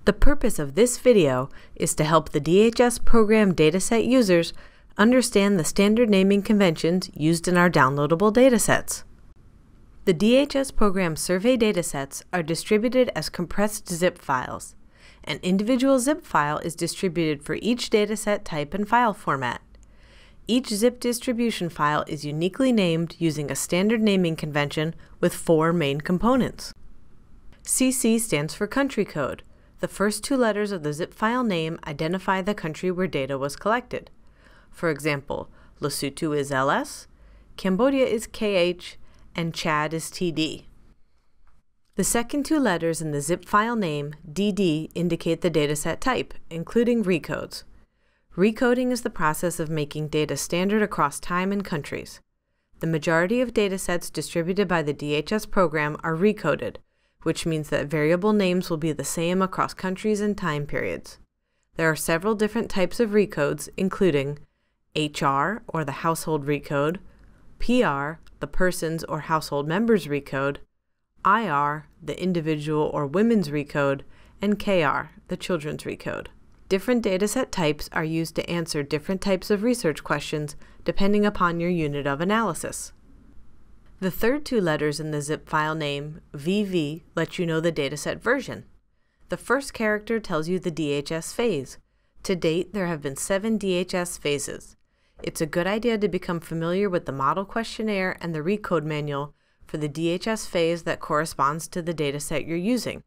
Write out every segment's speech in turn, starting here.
The purpose of this video is to help the DHS program dataset users understand the standard naming conventions used in our downloadable datasets. The DHS program survey datasets are distributed as compressed zip files. An individual zip file is distributed for each dataset type and file format. Each zip distribution file is uniquely named using a standard naming convention with 4 main components. CC stands for country code. The first 2 letters of the zip file name identify the country where data was collected. For example, Lesotho is LS, Cambodia is KH, and Chad is TD. The second 2 letters in the zip file name, DD, indicate the dataset type, including recodes. Recoding is the process of making data standard across time and countries. The majority of datasets distributed by the DHS program are recoded, which means that variable names will be the same across countries and time periods. There are several different types of recodes, including HR, or the household recode, PR, the person's or household member's recode, IR, the individual or women's recode, and KR, the children's recode. Different dataset types are used to answer different types of research questions depending upon your unit of analysis. The third 2 letters in the zip file name, VV, let you know the dataset version. The first character tells you the DHS phase. To date, there have been 7 DHS phases. It's a good idea to become familiar with the model questionnaire and the recode manual for the DHS phase that corresponds to the dataset you're using.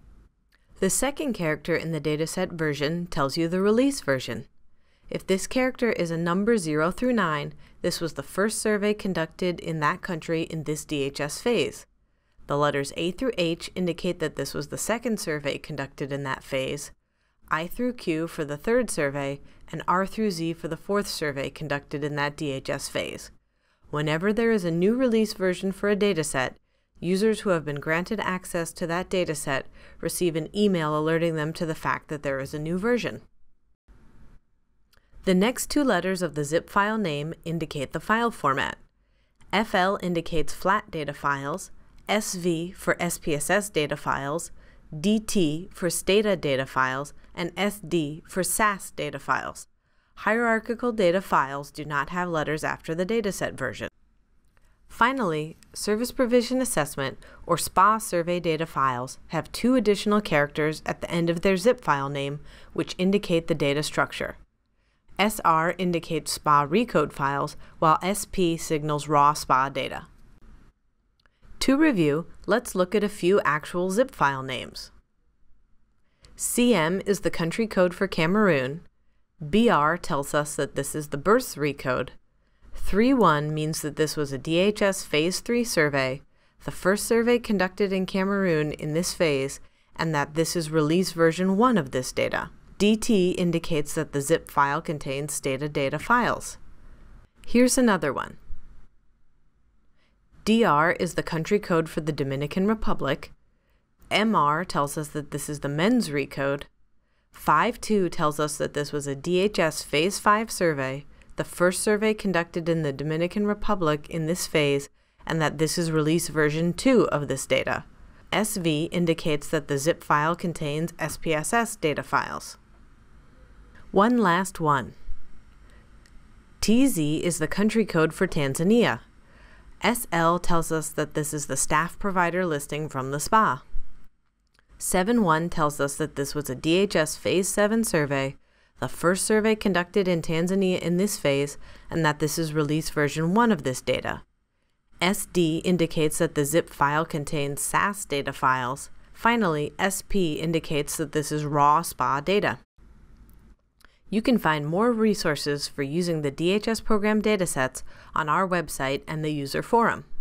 The second character in the dataset version tells you the release version. If this character is a number 0 through 9, this was the first survey conducted in that country in this DHS phase. The letters A through H indicate that this was the second survey conducted in that phase, I through Q for the third survey, and R through Z for the fourth survey conducted in that DHS phase. Whenever there is a new release version for a dataset, users who have been granted access to that dataset receive an email alerting them to the fact that there is a new version. The next 2 letters of the zip file name indicate the file format. FL indicates flat data files, SV for SPSS data files, DT for Stata data files, and SD for SAS data files. Hierarchical data files do not have letters after the dataset version. Finally, Service Provision Assessment, or SPA survey data files, have 2 additional characters at the end of their zip file name, which indicate the data structure. SR indicates SPA recode files, while SP signals raw SPA data. To review, let's look at a few actual zip file names. CM is the country code for Cameroon. BR tells us that this is the births recode. 3.1 means that this was a DHS Phase 3 survey, the first survey conducted in Cameroon in this phase, and that this is release version 1 of this data. DT indicates that the zip file contains Stata data files. Here's another one. DR is the country code for the Dominican Republic. MR tells us that this is the men's recode. 5.2 tells us that this was a DHS Phase 5 survey, the first survey conducted in the Dominican Republic in this phase, and that this is release version 2 of this data. SV indicates that the zip file contains SPSS data files. One last one. TZ is the country code for Tanzania. SL tells us that this is the staff provider listing from the SPA. 7.1 tells us that this was a DHS Phase 7 survey, the first survey conducted in Tanzania in this phase, and that this is release version 1 of this data. SD indicates that the zip file contains SAS data files. Finally, SP indicates that this is raw SPA data. You can find more resources for using the DHS program datasets on our website and the user forum.